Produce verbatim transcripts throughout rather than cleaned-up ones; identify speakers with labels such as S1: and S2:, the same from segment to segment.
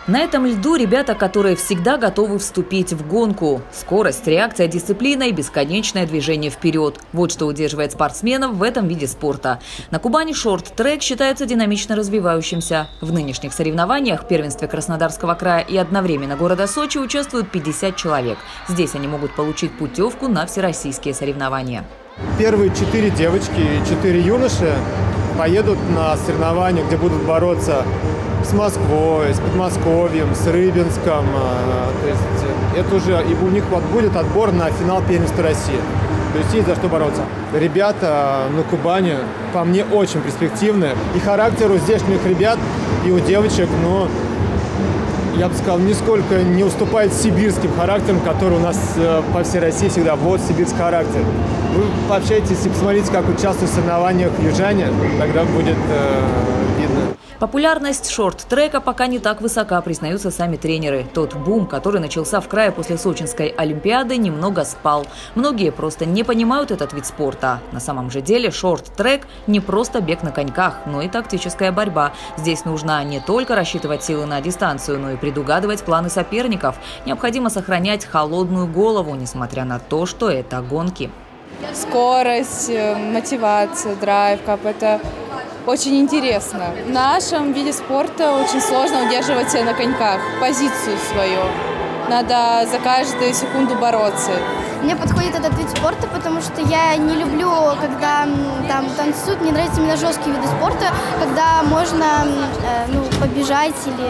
S1: На этом льду ребята, которые всегда готовы вступить в гонку. Скорость, реакция, дисциплина и бесконечное движение вперед. Вот что удерживает спортсменов в этом виде спорта. На Кубани шорт-трек считается динамично развивающимся. В нынешних соревнованиях в первенстве Краснодарского края и одновременно города Сочи участвуют пятьдесят человек. Здесь они могут получить путевку на всероссийские соревнования.
S2: Первые четыре девочки и четыре юноши поедут на соревнования, где будут бороться с Москвой, с Подмосковьем, с Рыбинском. То есть это уже и у них вот будет отбор на финал первенства России. То есть есть за что бороться. Ребята на Кубани по мне очень перспективные. И характер у здешних ребят и у девочек, ну, я бы сказал, нисколько не уступает сибирским характерам, которые у нас по всей России всегда. Вот сибирский характер. Вы пообщаетесь и посмотрите, как участвуют в соревнованиях южане, тогда будет э, видно.
S1: Популярность шорт-трека пока не так высока, признаются сами тренеры. Тот бум, который начался в крае после Сочинской Олимпиады, немного спал. Многие просто не понимают этот вид спорта. На самом же деле шорт-трек не просто бег на коньках, но и тактическая борьба. Здесь нужно не только рассчитывать силы на дистанцию, но и предугадывать планы соперников. Необходимо сохранять холодную голову, несмотря на то, что это гонки.
S3: Скорость, мотивация, драйв, как это очень интересно. В нашем виде спорта очень сложно удерживать себя на коньках, позицию свою. Надо за каждую секунду бороться.
S4: Мне подходит этот вид спорта, потому что я не люблю, когда там танцуют, мне нравятся именно жесткие виды спорта, когда можно э, ну, побежать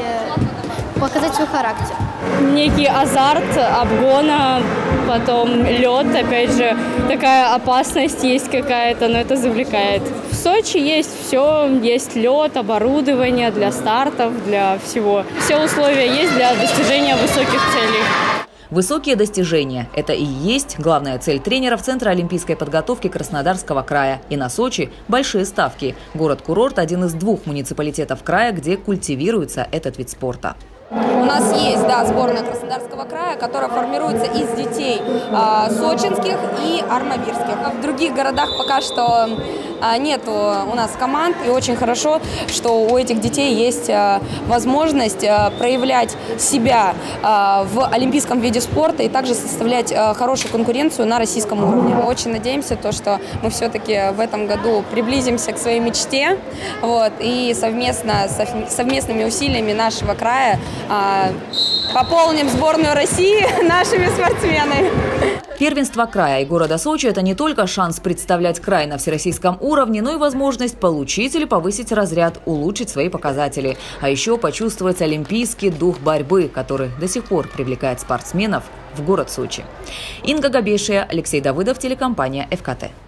S4: или показать свой характер.
S5: Некий азарт обгона, потом лед, опять же, такая опасность есть какая-то, но это завлекает. В Сочи есть все, есть лед, оборудование для стартов, для всего. Все условия есть для достижения высоких целей.
S1: Высокие достижения – это и есть главная цель тренеров Центра олимпийской подготовки Краснодарского края. И на Сочи – большие ставки. Город-курорт – один из двух муниципалитетов края, где культивируется этот вид спорта.
S6: У нас есть, да, сборная Краснодарского края, которая формируется из детей э, сочинских и армавирских. В других городах пока что э, нету у нас команд, и очень хорошо, что у этих детей есть э, возможность э, проявлять себя э, в олимпийском виде спорта и также составлять э, хорошую конкуренцию на российском уровне. Мы очень надеемся, то, что мы все-таки в этом году приблизимся к своей мечте, вот, и совместно, совместными усилиями нашего края пополним сборную России нашими спортсменами.
S1: Первенство края и города Сочи – это не только шанс представлять край на всероссийском уровне, но и возможность получить или повысить разряд, улучшить свои показатели. А еще почувствовать олимпийский дух борьбы, который до сих пор привлекает спортсменов в город Сочи. Инга Габешия, Алексей Давыдов, телекомпания эф ка тэ.